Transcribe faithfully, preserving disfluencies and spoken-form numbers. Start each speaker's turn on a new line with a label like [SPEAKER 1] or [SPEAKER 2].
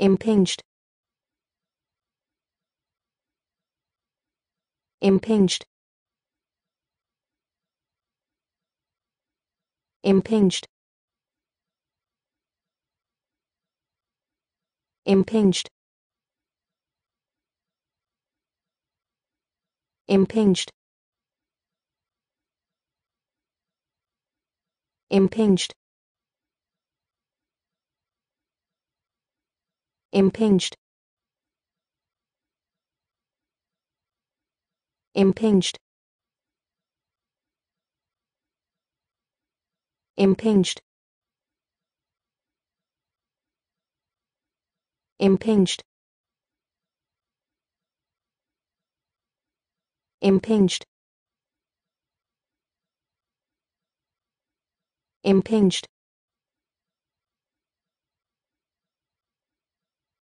[SPEAKER 1] Impinged. Impinged. Impinged. Impinged. Impinged. Impinged. Impinged. Impinged. Impinged. Impinged. Impinged. Impinged.